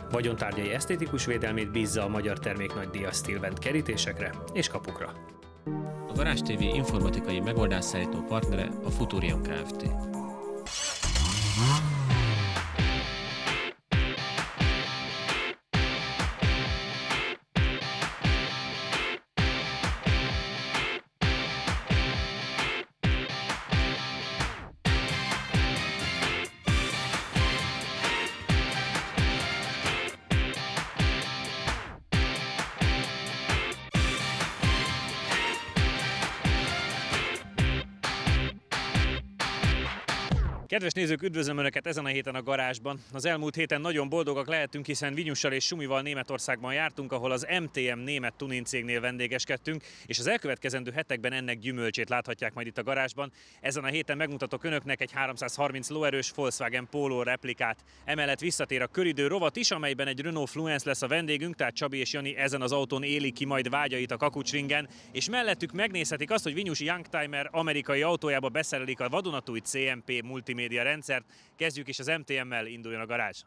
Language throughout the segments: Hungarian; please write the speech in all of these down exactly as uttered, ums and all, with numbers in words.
Vagyontárgyai esztétikus védelmét bízza a magyar terméknagydíjas Stilbend kerítésekre és kapukra. A Garázs té vé informatikai megoldásszállító partnere a Futurion Kft. Kedves nézők, üdvözlöm Önöket ezen a héten a garázsban. Az elmúlt héten nagyon boldogak lehetünk, hiszen Vinyussal és Sumival Németországban jártunk, ahol az em té em német tuning cégnél vendégeskedtünk, és az elkövetkezendő hetekben ennek gyümölcsét láthatják majd itt a garázsban. Ezen a héten megmutatok Önöknek egy háromszázharminc lóerős Volkswagen Polo replikát. Emellett visszatér a köridő rovat is, amelyben egy Renault Fluence lesz a vendégünk, tehát Csabi és Jani ezen az autón éli ki majd vágyait a kakucsringen, és mellettük megnézhetik azt, hogy Vinyus Youngtimer amerikai autójába beszerelik a vadonatúj cé em pé multimédia rendszert. Kezdjük is az em té emmel, induljon a garázs!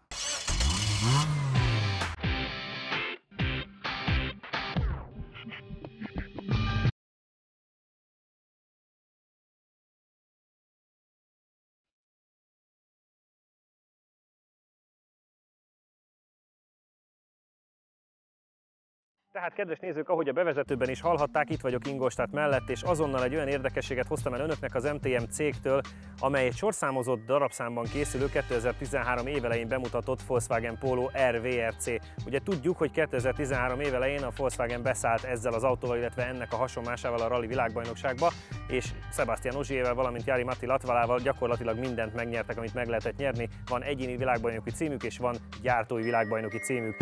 Tehát, kedves nézők, ahogy a bevezetőben is hallhatták, itt vagyok Ingolstadt mellett, és azonnal egy olyan érdekességet hoztam el Önöknek az em té em cégtől, amely egy sorszámozott darabszámban készülő kétezer-tizenhárom évelején bemutatott Volkswagen Polo er vé er cé. Ugye tudjuk, hogy kétezer-tizenhárom évelején a Volkswagen beszállt ezzel az autóval, illetve ennek a hasonlásával a rali világbajnokságba, és Sebastian Ogiével, valamint Jari Matti Latvalával gyakorlatilag mindent megnyertek, amit meg lehetett nyerni. Van egyéni világbajnoki címük, és van gyártói világbajnoki címük.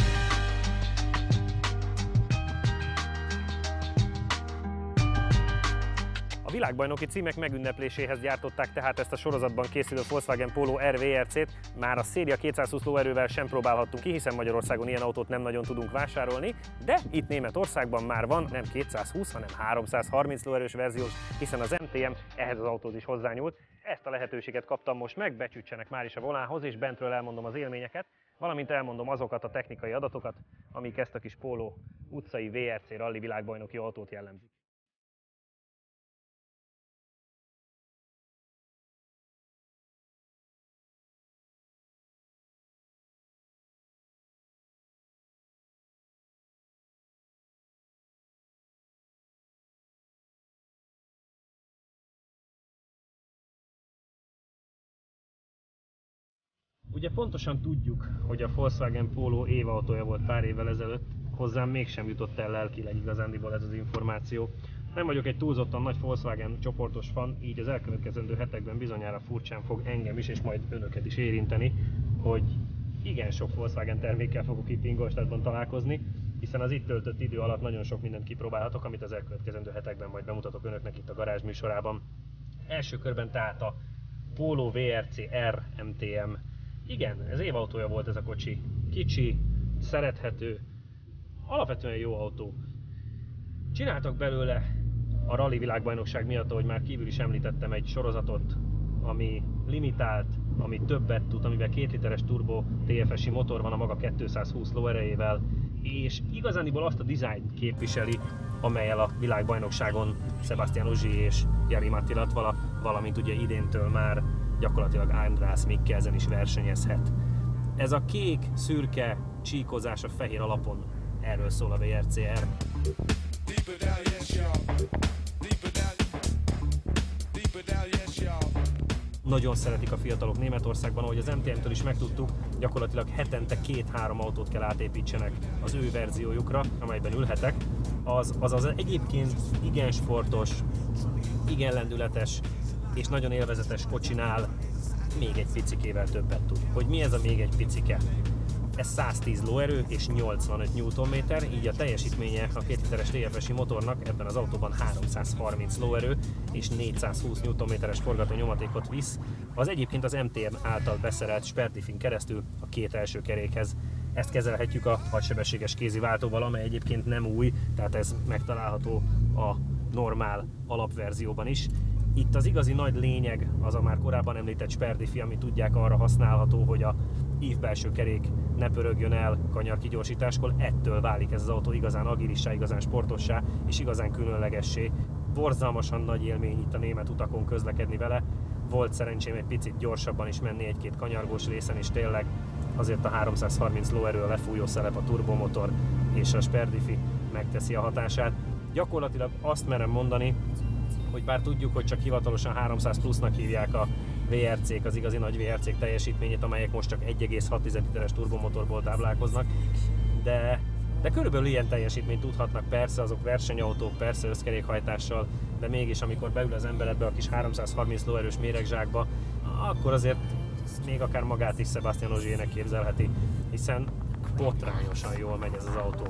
A világbajnoki címek megünnepléséhez gyártották tehát ezt a sorozatban készülő Volkswagen Polo er vé er cét. Már a széria kétszázhúsz lóerővel sem próbálhattunk ki, hiszen Magyarországon ilyen autót nem nagyon tudunk vásárolni, de itt Németországban már van nem kétszázhúsz, hanem háromszázharminc lóerős verziós, hiszen az em té em ehhez az autóhoz is hozzányúlt. Ezt a lehetőséget kaptam most meg, becsütsenek már is a vonalhoz, és bentről elmondom az élményeket, valamint elmondom azokat a technikai adatokat, amik ezt a kis Polo utcai vé er cé rally világbajnoki autót jellemzik. Ugye pontosan tudjuk, hogy a Volkswagen Polo évautója volt pár évvel ezelőtt, hozzám mégsem jutott el lelkileg igazándiból ez az információ. Nem vagyok egy túlzottan nagy Volkswagen csoportos fan, így az elkövetkezendő hetekben bizonyára furcsán fog engem is, és majd Önöket is érinteni, hogy igen sok Volkswagen termékkel fogok itt Ingolstadtban találkozni, hiszen az itt töltött idő alatt nagyon sok mindent kipróbálhatok, amit az elkövetkezendő hetekben majd bemutatok Önöknek itt a garázs műsorában. Első körben tehát a Polo vé er cé R em té em. Igen, ez évautója volt ez a kocsi. Kicsi, szerethető, alapvetően jó autó. Csináltak belőle a rally világbajnokság miatt, ahogy már kívül is említettem, egy sorozatot, ami limitált, ami többet tud, amivel két literes turbo té ef es-i motor van a maga kétszázhúsz lóerejével, és igazániból azt a dizájnt képviseli, amellyel a világbajnokságon Sebastian Ogier és Jari Matti Latvala, valamint ugye idéntől már gyakorlatilag András Mikkelsen is versenyezhet. Ez a kék, szürke csíkozás a fehér alapon, erről szól a vé er cé R. Nagyon szeretik a fiatalok Németországban, ahogy az em té em-től is megtudtuk, gyakorlatilag hetente két-három autót kell átépítsenek az ő verziójukra, amelyben ülhetek. Az az, az egyébként igen sportos, igen lendületes és nagyon élvezetes kocsinál még egy picikével többet tud. Hogy mi ez a még egy picike? Ez száztíz lóerő és nyolcvanöt newtonméter, így a teljesítménye a két literes té ef es-i motornak ebben az autóban háromszázharminc lóerő és négyszázhúsz newtonméteres forgató nyomatékot visz, az egyébként az em té em által beszerelt Spertifin keresztül a két első kerékhez. Ezt kezelhetjük a hadsebességes kézi váltóval, amely egyébként nem új, tehát ez megtalálható a normál alapverzióban is. Itt az igazi nagy lényeg az a már korábban említett Sperdifi, ami tudják arra használható, hogy a ívbelső kerék ne pörögjön el kanyar kigyorsításkor, ettől válik ez az autó igazán agilissá, igazán sportossá és igazán különlegessé. Borzalmasan nagy élmény itt a német utakon közlekedni vele. Volt szerencsém egy picit gyorsabban is menni egy-két kanyargós részen, és tényleg azért a háromszázharminc lóerő, a lefújó szelep, a turbomotor és a sperdifi megteszi a hatását. Gyakorlatilag azt merem mondani, hogy bár tudjuk, hogy csak hivatalosan háromszáz plusznak hívják a vé er cék, az igazi nagy vé er cék teljesítményét, amelyek most csak egy egész hat literes turbomotorból táplálkoznak, de, de körülbelül ilyen teljesítményt tudhatnak, persze azok versenyautók, persze összkerékhajtással, de mégis amikor beül az ember ebbe a kis háromszázharminc lóerős méregzsákba, akkor azért még akár magát is Sebastian Ogier-nek képzelheti, hiszen botrányosan jól megy ez az autó.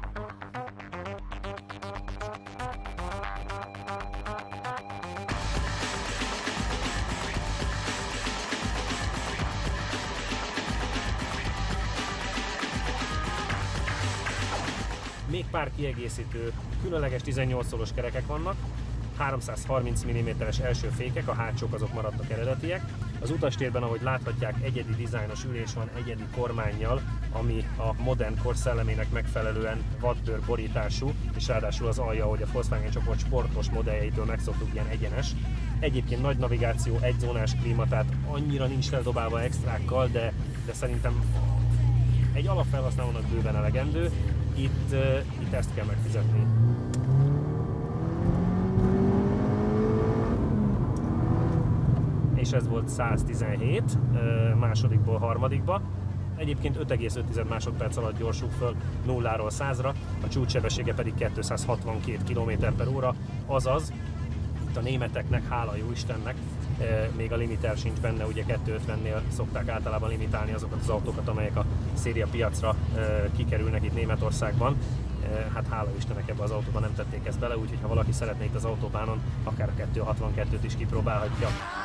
Még pár kiegészítő, különleges tizennyolc szolos kerekek vannak, háromszázharminc milliméteres első fékek, a hátsók azok maradtak eredetiek. Az utastérben, ahogy láthatják, egyedi dizájnos ülés van, egyedi kormánnyal, ami a modern kor szellemének megfelelően vadbőr borítású, és ráadásul az alja, ahogy a Volkswagen csoport sportos modelljeitől megszoktuk, ilyen egyenes. Egyébként nagy navigáció, egyzónás klíma, tehát annyira nincs feldobálva extrákkal, de, de szerintem egy alapfelhasználónak bőven elegendő. Itt, uh, itt ezt kell megfizetni. És ez volt száztizenhét, uh, másodikból harmadikba. Egyébként öt egész öt másodperc alatt gyorsul föl nulláról százra, a csúcssebessége pedig kétszázhatvankét kilométer per óra, azaz itt a németeknek, hála jó Istennek, még a limiter sincs benne, ugye kétszázötvennél szokták általában limitálni azokat az autókat, amelyek a széria piacra kikerülnek itt Németországban. Hát hála Istennek ebbe az autóban nem tették ezt bele, úgyhogy ha valaki szeretné itt az autóbánon, akár a kétszázhatvankettőt is kipróbálhatja.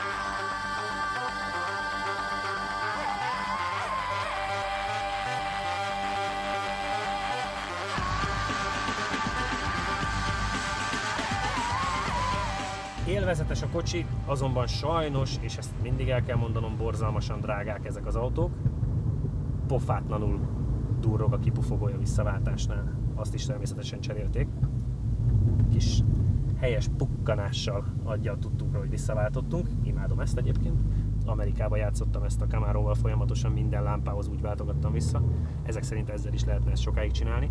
Élvezetes a kocsi, azonban sajnos, és ezt mindig el kell mondanom, borzalmasan drágák ezek az autók. Pofátlanul durrog a kipufogója visszaváltásnál, azt is természetesen cserélték. Kis helyes pukkanással adja a tudtunkra, hogy visszaváltottunk. Imádom ezt egyébként. Amerikában játszottam ezt a Camaróval folyamatosan, minden lámpához úgy váltogattam vissza. Ezek szerint ezzel is lehetne ezt sokáig csinálni.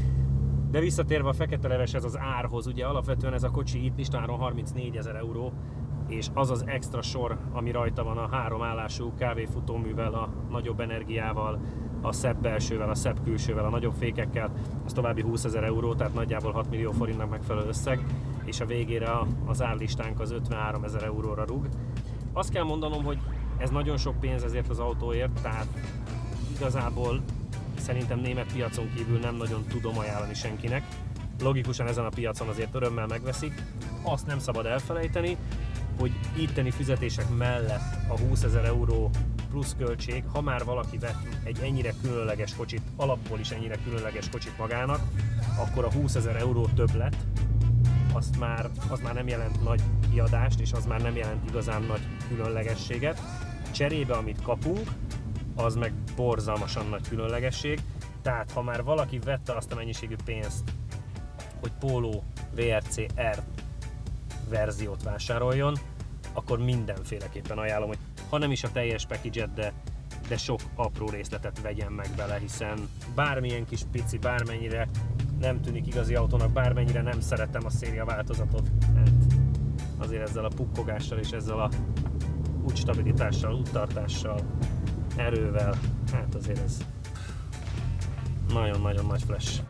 De visszatérve a fekete leveshez, az árhoz, ugye alapvetően ez a kocsi itt listáron harmincnégyezer euró, és az az extra sor, ami rajta van a három állású kávéfutóművel, a nagyobb energiával, a szebb belsővel, a szebb külsővel, a nagyobb fékekkel, az további húszezer euró, tehát nagyjából hat millió forintnak megfelelő összeg, és a végére az árlistánk az ötvenháromezer euróra rúg. Azt kell mondanom, hogy ez nagyon sok pénz ezért az autóért, tehát igazából szerintem német piacon kívül nem nagyon tudom ajánlani senkinek. Logikusan ezen a piacon azért örömmel megveszik. Azt nem szabad elfelejteni, hogy itteni fizetések mellett a húszezer euró plusz költség, ha már valaki vett egy ennyire különleges kocsit, alapból is ennyire különleges kocsit magának, akkor a húszezer euró többlet, azt már, az már nem jelent nagy kiadást, és az már nem jelent igazán nagy különlegességet. Cserébe, amit kapunk, az meg borzalmasan nagy különlegesség. Tehát ha már valaki vette azt a mennyiségű pénzt, hogy Polo vé er cé R verziót vásároljon, akkor mindenféleképpen ajánlom, hogy ha nem is a teljes package-et, de, de sok apró részletet vegyen meg bele, hiszen bármilyen kis pici, bármennyire nem tűnik igazi autónak, bármennyire nem szeretem a széria változatot, hát azért ezzel a pukkogással és ezzel a útstabilitással, úttartással, erővel, hát azért ez nagyon-nagyon nagy flash.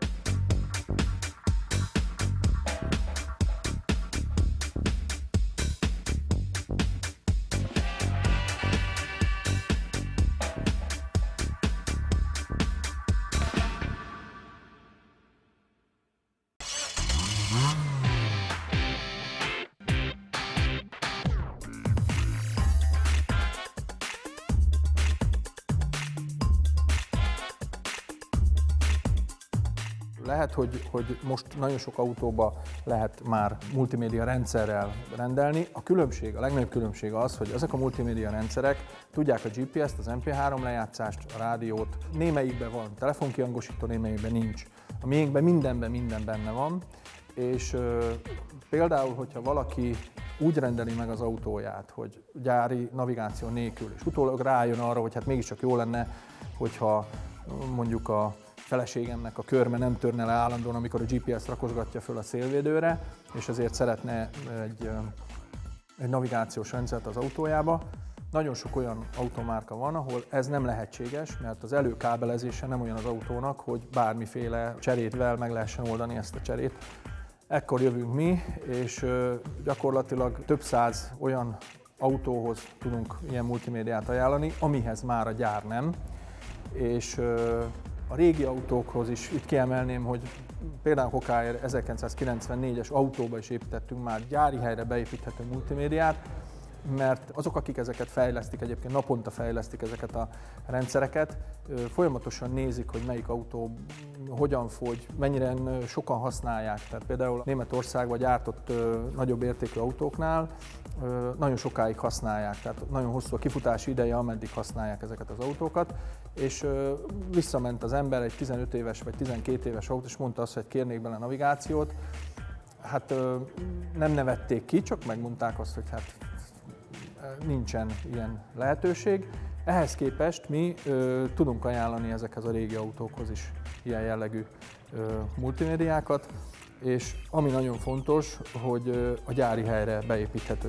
Lehet, hogy, hogy most nagyon sok autóba lehet már multimédia rendszerrel rendelni. A különbség, a legnagyobb különbség az, hogy ezek a multimédia rendszerek tudják a gé pé est, az em pé három lejátszást, a rádiót. Némelyikben van telefonkiangosító, némelyikben nincs. A miénkben mindenben minden benne van, és ö, például, hogyha valaki úgy rendeli meg az autóját, hogy gyári navigáció nélkül, és utólag rájön arra, hogy hát mégiscsak jó lenne, hogyha mondjuk a feleségemnek a körme nem törne le állandóan, amikor a gé pé es rakosgatja föl a szélvédőre, és ezért szeretne egy, egy navigációs rendszert az autójába. Nagyon sok olyan automárka van, ahol ez nem lehetséges, mert az előkábelezése nem olyan az autónak, hogy bármiféle cserétvel meg lehessen oldani ezt a cserét. Ekkor jövünk mi, és gyakorlatilag több száz olyan autóhoz tudunk ilyen multimédiát ajánlani, amihez már a gyár nem. És a régi autókhoz is itt kiemelném, hogy például Hokáér ezerkilencszázkilencvennégyes autóba is építettünk már gyári helyre beépíthető multimédiát, mert azok, akik ezeket fejlesztik, egyébként naponta fejlesztik ezeket a rendszereket, folyamatosan nézik, hogy melyik autó hogyan fogy, mennyire sokan használják. Tehát például Németországban gyártott nagyobb értékű autóknál nagyon sokáig használják, tehát nagyon hosszú a kifutási ideje, ameddig használják ezeket az autókat, és visszament az ember egy tizenöt éves vagy tizenkét éves autó, és mondta azt, hogy kérnék bele navigációt. Hát nem nevették ki, csak megmondták azt, hogy hát nincsen ilyen lehetőség. Ehhez képest mi ö, tudunk ajánlani ezekhez a régi autókhoz is ilyen jellegű ö, multimédiákat, és ami nagyon fontos, hogy ö, a gyári helyre beépíthető.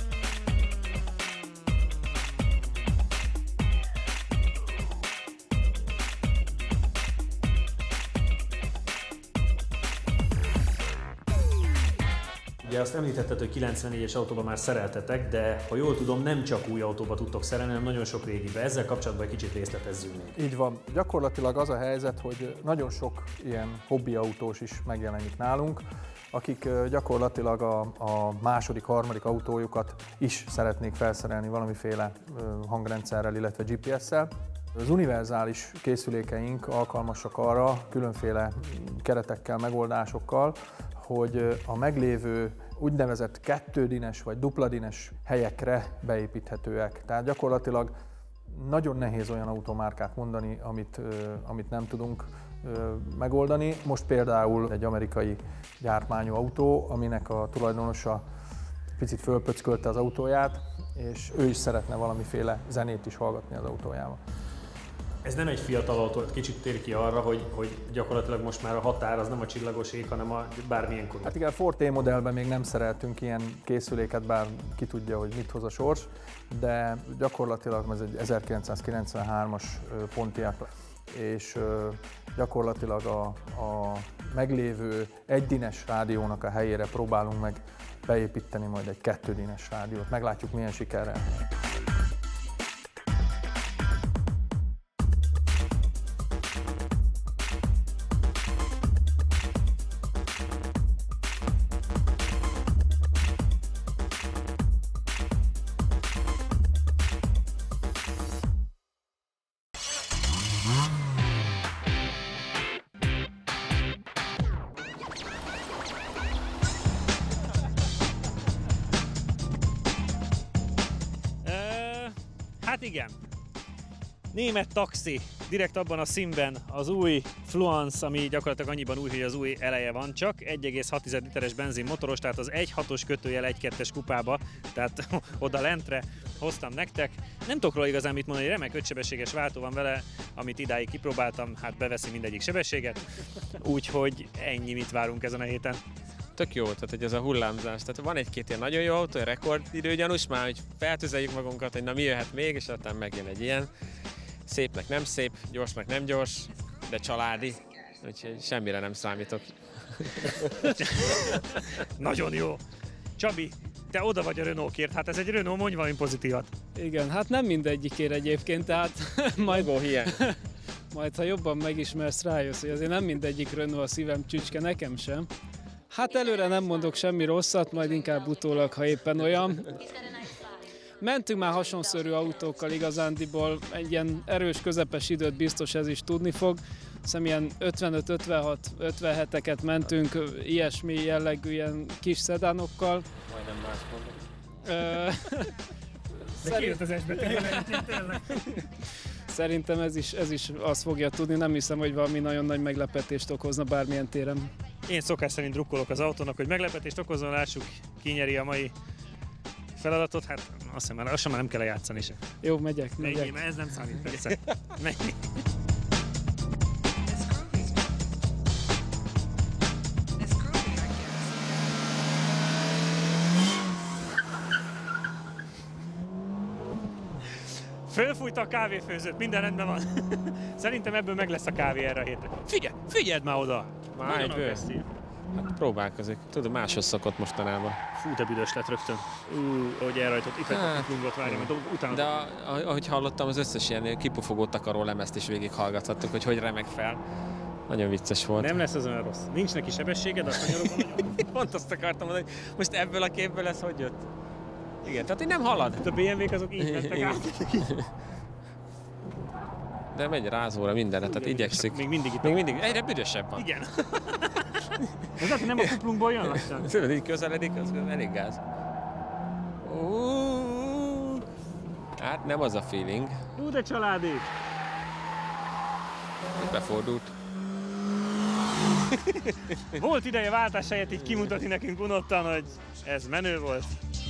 Ugye azt említetted, hogy kilencvennégyes autóban már szereltetek, de ha jól tudom, nem csak új autóba tudtok szerelni, hanem nagyon sok régibe. Ezzel kapcsolatban egy kicsit részletezzünk még. Így van. Gyakorlatilag az a helyzet, hogy nagyon sok ilyen hobbi autós is megjelenik nálunk, akik gyakorlatilag a, a második, harmadik autójukat is szeretnék felszerelni valamiféle hangrendszerrel, illetve gé pé esszel. Az univerzális készülékeink alkalmasak arra különféle keretekkel, megoldásokkal, hogy a meglévő úgynevezett kettődínes vagy dupladínes helyekre beépíthetőek. Tehát gyakorlatilag nagyon nehéz olyan automárkát mondani, amit, amit nem tudunk megoldani. Most például egy amerikai gyártmányú autó, aminek a tulajdonosa picit fölpöckölte az autóját, és ő is szeretne valamiféle zenét is hallgatni az autójával. Ez nem egy fiatal autó, kicsit tér ki arra, hogy, hogy gyakorlatilag most már a határ az nem a csillagos ég, hanem a bármilyen korú. Hát igen, a Forte modellben még nem szereltünk ilyen készüléket, bár ki tudja, hogy mit hoz a sors, de gyakorlatilag ez egy ezerkilencszázkilencvenhármas Pontiac, és gyakorlatilag a, a meglévő egydínes rádiónak a helyére próbálunk meg beépíteni majd egy kettődínes rádiót. Meglátjuk, milyen sikerrel. Hát igen, német taxi, direkt abban a színben az új Fluence, ami gyakorlatilag annyiban új, hogy az új eleje van csak, egy egész hat literes benzin motoros, tehát az egy hatos kötőjel egy kettes kupába, tehát oda lentre hoztam nektek. Nem tudok róla igazán mit mondani, remek ötsebességes váltó van vele, amit idáig kipróbáltam, hát beveszi mindegyik sebességet, úgyhogy ennyi, mit várunk ezen a héten. Tök jó, tehát hogy ez a hullámzás. Tehát van egy-két ilyen nagyon jó autó, rekordidőgyanús már, hogy feltüzeljük magunkat, hogy na mi jöhet még, és aztán megjön egy ilyen. Szépnek nem szép, gyorsnak nem gyors, de családi, úgyhogy semmire nem számítok. Nagyon jó. Csabi, te oda vagy a Renaultért, hát ez egy Renault, mondj valami pozitívat. Igen, hát nem mindegyikért egyébként, tehát majd, majd ha jobban megismersz, rájössz, hogy azért nem mindegyik Renault a szívem csücske, nekem sem. Hát előre nem mondok semmi rosszat, majd inkább utólag, ha éppen olyan. mentünk már hasonszörű autókkal igazándiból, egy ilyen erős, közepes időt biztos ez is tudni fog. Hiszem ilyen ötvenöt, ötvenhat, ötvenheteket mentünk, ilyesmi jellegű ilyen kis szedánokkal. Majdnem más mondom. De kétezresbe tényleg. Szerintem ez is, ez is azt fogja tudni, nem hiszem, hogy valami nagyon nagy meglepetést okozna bármilyen téren. Én szokás szerint drukkolok az autónak, hogy meglepetést okozzon, lássuk, ki nyeri a mai feladatot. Hát azt hiszem, már, azt sem már nem kell lejátszani se. Jó, megyek, megyek. Menjél, mert ez nem számít, persze. Menjél. Fölfújta a kávéfőzőt, minden rendben van. Szerintem ebből meg lesz a kávé erre a hétre. Figyelj, figyeld már oda! Már Nagyon egyből? agresszív. Hát próbálkozik. Tudod, máshoz szokott mostanában. Fú, de büdös lett rögtön. Ú, ahogy elrajtott. Itt hagyta a Hát, kuplungot, várja, mert utána... De a, ahogy hallottam, az összes ilyen kipufogó takaró lemezt is végighallgathattuk, hogy hogy remeg fel. Nagyon vicces volt. Nem lesz az olyan rossz. Nincs neki sebessége, de a kanyarokon nagyon... Pont azt akartam mondani, hogy most ebből a képből ez hogy jött? Igen, tehát így nem halad. A bé em vé-k azok így mentek át. De megy rázóra mindenre, tehát igyekszik. Még mindig itt. Még mindig, egyre büdösebb van. Igen. Ez lehet, hogy nem a kuplunkból jön lassan. Tudod, így közeledik, az elég gáz. Uh, hát nem az a feeling. Ú, de családi! Befordult. Volt ideje váltás helyett így kimutatni nekünk unottan, hogy ez menő volt.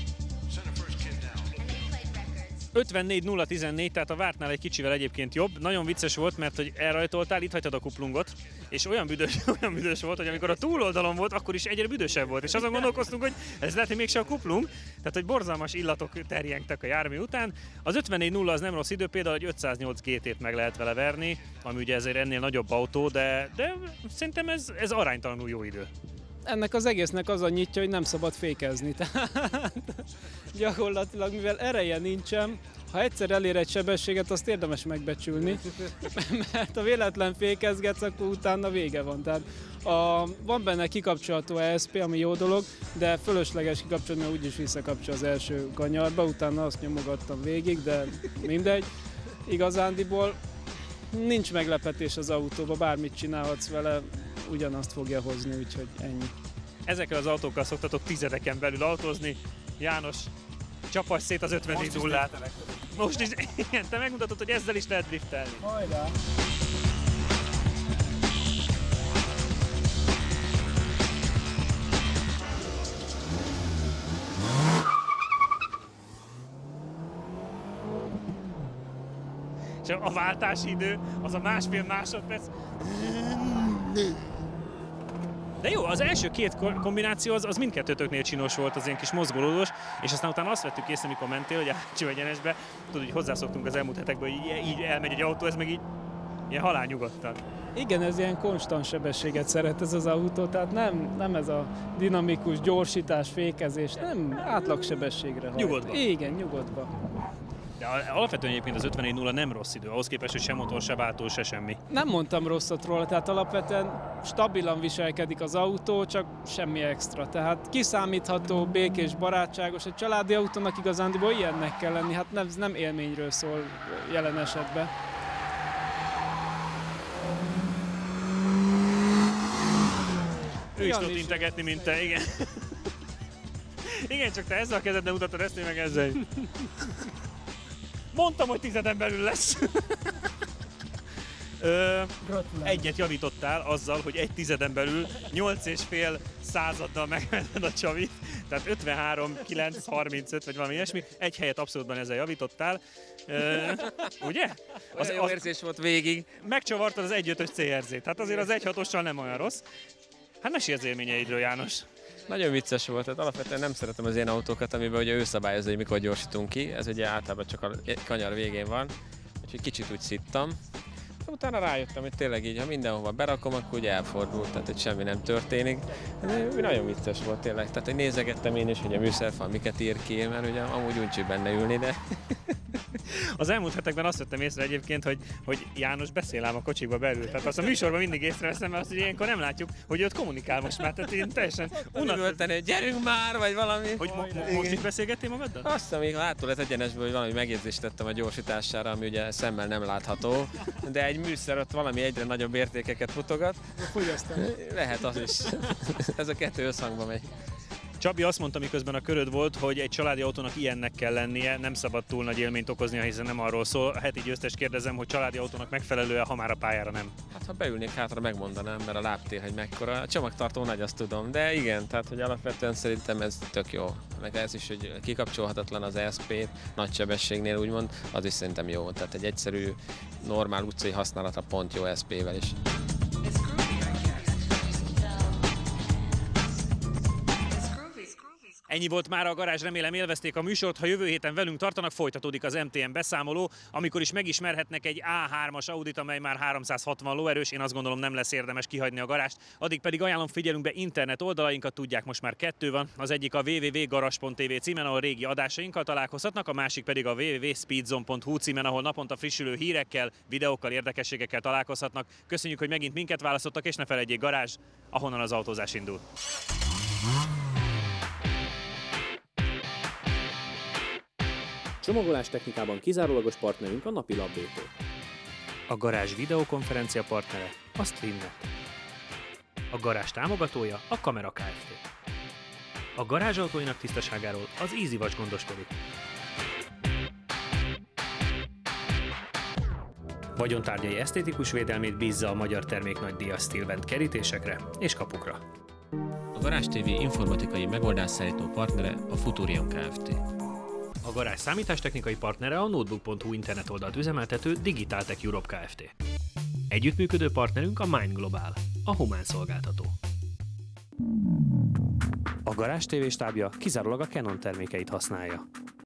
ötvennégy nulla tizennégy, tehát a vártnál egy kicsivel egyébként jobb. Nagyon vicces volt, mert hogy elrajtoltál, itt hagytad a kuplungot, és olyan büdös, olyan büdös volt, hogy amikor a túloldalon volt, akkor is egyre büdösebb volt. És azon gondolkoztunk, hogy ez lehet, hogy mégse a kuplung, tehát hogy borzalmas illatok terjengtek a jármű után. Az ötvennégy nulla az nem rossz idő, például egy ötszáznyolc gé té-t meg lehet vele verni, ami ugye ezért ennél nagyobb autó, de, de szerintem ez, ez aránytalanul jó idő. Ennek az egésznek az a nyitja, hogy nem szabad fékezni. Tehát gyakorlatilag, mivel ereje nincsen, ha egyszer elér egy sebességet, azt érdemes megbecsülni, mert ha véletlen fékezgetsz, akkor utána vége van. Tehát a, van benne kikapcsolható é es pé, ami jó dolog, de fölösleges kikapcsolni, mert úgyis visszakapcsol az első kanyarba, utána azt nyomogattam végig, de mindegy. Igazándiból nincs meglepetés az autóba, bármit csinálhatsz vele, ugyanazt fogja hozni, úgyhogy ennyi. Ezekkel az autókkal szoktatok tizedeken belül autózni. János, csapass szét az ötvennégy nullát. Most is, igen, te megmutatod, hogy ezzel is lehet driftelni. Hajrá! És a váltási idő az a másfél másodperc. De jó, az első két kombináció az, az mindkettőtöknél csinos volt, az ilyen kis mozgolódós, és aztán utána azt vettük észre, mikor mentél, hogy hátsó egyenesbe, tudod, hogy hozzászoktunk az elmúlt hetekben, hogy így, így elmegy egy autó, ez meg így ilyen halálnyugodtan. Igen, ez ilyen konstant sebességet szeret ez az autó, tehát nem, nem ez a dinamikus gyorsítás, fékezés, nem átlagsebességre hajt. Nyugodva. Igen, nyugodva. De alapvetően egyébként az ötvennégy nulla nem rossz idő, ahhoz képest, hogy se motor, se váltó, se semmi. Nem mondtam rosszat róla, tehát alapvetően stabilan viselkedik az autó, csak semmi extra. Tehát kiszámítható, békés, barátságos. Egy családi autónak igazándiból ilyennek kell lenni, hát nem, nem élményről szól jelen esetben. Ő is tudott integetni, mint te, igen. Igen, csak te ezzel a kezeddel mutattad ezt, én meg ezzel. Mondtam, hogy tizeden belül lesz. Ö, egyet javítottál azzal, hogy egy tizeden belül nyolc és fél századdal megmented a csavit, tehát ötvenhárom kilenc harmincöt vagy valami ilyesmi. Egy helyet abszolútban ezzel javítottál. Ö, ugye? Az, az jó érzés volt végig. Megcsavartad az egy ötös cé er zét, tehát azért az egy hatossal nem olyan rossz. Hát mesélj az élményeidről, János. Nagyon vicces volt, tehát alapvetően nem szeretem az ilyen autókat, amiben ugye ő szabályozza, hogy mikor gyorsítunk ki. Ez ugye általában csak a kanyar végén van, úgyhogy kicsit úgy szittam. De utána rájöttem, hogy tényleg így, ha mindenhova berakom, akkor ugye elfordult, tehát hogy semmi nem történik. Ez nagyon vicces volt tényleg, tehát hogy nézegettem én is, hogy a műszerfal miket ír ki, mert ugye amúgy uncsi benne ülni, de Az elmúlt hetekben azt vettem észre egyébként, hogy, hogy János beszél ám a kocsikba belül. Tehát azt a műsorban mindig észreveszem, mert azt, hogy ilyenkor nem látjuk, hogy őt kommunikál most már. Tehát én teljesen Unatoltan, hogy gyerünk már, vagy valami. Hogy mo- mo- most is beszélgettél magaddal? Azt hiszem, még hátul lett egyenesből, hogy valami megjegyzést tettem a gyorsítására, ami ugye szemmel nem látható, de egy műszer ott valami egyre nagyobb értékeket mutogat. Lehet az is. Ez a kettő összhangba megy. Csabi azt mondta, miközben a köröd volt, hogy egy családi autónak ilyennek kell lennie, nem szabad túl nagy élményt okoznia, hiszen nem arról szól. A heti győztest kérdezem, hogy családi autónak megfelelő-e, ha már a pályára nem. Hát ha beülnék hátra, megmondanám, mert a lábtér, hogy mekkora. A csomagtartó nagy, azt tudom, de igen, tehát hogy alapvetően szerintem ez tök jó. Meg ez is, hogy kikapcsolhatatlan az é es pé, nagy sebességnél úgymond, az is szerintem jó. Tehát egy egyszerű, normál utcai használatra pont jó é es pé-vel is. Ennyi volt már a garázs, remélem élvezték a műsort. Ha jövő héten velünk tartanak, folytatódik az em té en beszámoló, amikor is megismerhetnek egy á hármas Audit, amely már háromszázhatvan lóerős. Én azt gondolom, nem lesz érdemes kihagyni a garást. Addig pedig ajánlom, figyelünk be internet oldalainkat, tudják, most már kettő van. Az egyik a double-u double-u double pont garage pont té vé címen, ahol régi adásainkkal találkozhatnak, a másik pedig a double-u double-u double pont speedzone pont hu címen, ahol naponta frissülő hírekkel, videókkal, érdekességekkel találkozhatnak. Köszönjük, hogy megint minket választottak, és ne felejtjék, garázs, ahonnan az autózás indul. Csomagolás technikában kizárólagos partnerünk a Napilab bé té. A garázs videokonferencia partnere a Streamnet. A garázs támogatója a Kamera Kft. A garázsautóinak tisztaságáról az EasyWatch gondoskodik. Vagyontárgyai esztétikus védelmét bízza a magyar termék nagydíjas Stilvent kerítésekre és kapukra. A Garázs té vé informatikai megoldásszállító partnere a Futurion Kft. A garázs számítástechnikai partnere a notebook pont hu internetoldalt üzemeltető Digitaltech Europe Kft. Együttműködő partnerünk a Mind Global, a humán szolgáltató. A Garázs té vé stábja kizárólag a Canon termékeit használja.